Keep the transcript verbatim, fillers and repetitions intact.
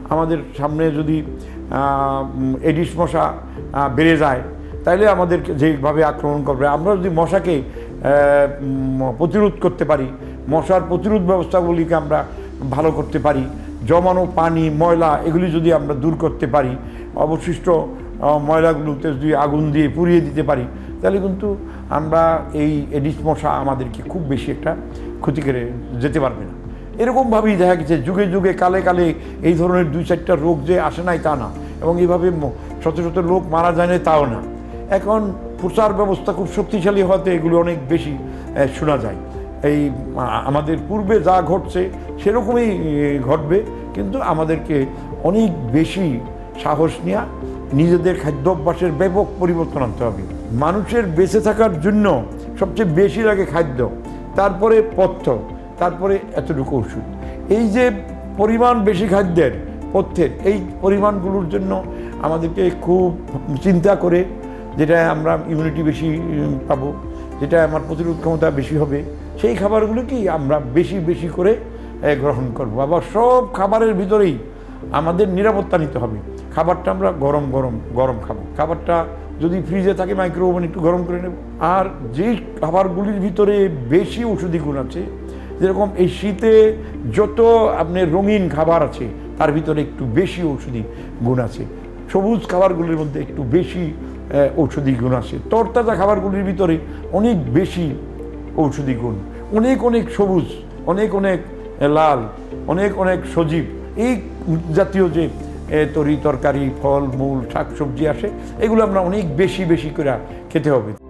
আমাদের সামনে যদি এডিস মশা বেড়ে যায় তাইলে আমাদের যেভাবে আক্রমণ করবে, আমরা যদি মশাকে প্রতিরোধ করতে পারি, মশার প্রতিরোধ ব্যবস্থাগুলিকে আমরা ভালো করতে পারি, জমানো পানি ময়লা এগুলি যদি আমরা দূর করতে পারি, অবশিষ্ট ময়লাগুলোতে যদি আগুন দিয়ে পুড়িয়ে দিতে পারি, তাহলে কিন্তু আমরা এই এডিস মশা আমাদেরকে খুব বেশি একটা ক্ষতি করে যেতে পারবে না। এরকমভাবেই দেখা গেছে যুগে যুগে কালে কালে এই ধরনের দুই চারটা রোগ যে আসে নাই তা না, এবং এইভাবে শত শত লোক মারা যায় না তাও না। এখন প্রচার ব্যবস্থা খুব শক্তিশালী হওয়াতে এগুলো অনেক বেশি শোনা যায়। এই আমাদের পূর্বে যা ঘটছে সেরকমই ঘটবে, কিন্তু আমাদেরকে অনেক বেশি সাহস নিয়ে নিজেদের খাদ্যাভ্যাসের ব্যাপক পরিবর্তন আনতে হবে। মানুষের বেঁচে থাকার জন্য সবচেয়ে বেশি লাগে খাদ্য, তারপরে পথ্য, তারপরে এতটুকু ওষুধ। এই যে পরিমাণ বেশি খাদ্যের পথ্যের, এই পরিমাণগুলোর জন্য আমাদেরকে খুব চিন্তা করে, যেটা আমরা ইমিউনিটি বেশি পাবো, যেটা আমার প্রতিরোধ ক্ষমতা বেশি হবে, সেই খাবারগুলোকেই আমরা বেশি বেশি করে গ্রহণ করব। আবার সব খাবারের ভিতরেই আমাদের নিরাপত্তা নিতে হবে। খাবারটা আমরা গরম গরম গরম খাবো, খাবারটা যদি ফ্রিজে থাকে মাইক্রোওভেন একটু গরম করে নেব। আর যেই খাবারগুলির ভিতরে বেশি ঔষধি গুণ আছে, যেরকম এই শীতে যত আপনার রঙিন খাবার আছে তার ভিতরে একটু বেশি ঔষধি গুণ আছে, সবুজ খাবারগুলির মধ্যে একটু বেশি ঔষধি গুণ আছে, তরতাজা খাবারগুলির ভিতরে অনেক বেশি ঔষধি গুণ, অনেক অনেক সবুজ, অনেক অনেক লাল, অনেক অনেক সজীব, এই জাতীয় যে তরি তরকারি ফল মূল শাকসবজি আসে, এগুলো আমরা অনেক বেশি বেশি করে খেতে হবে।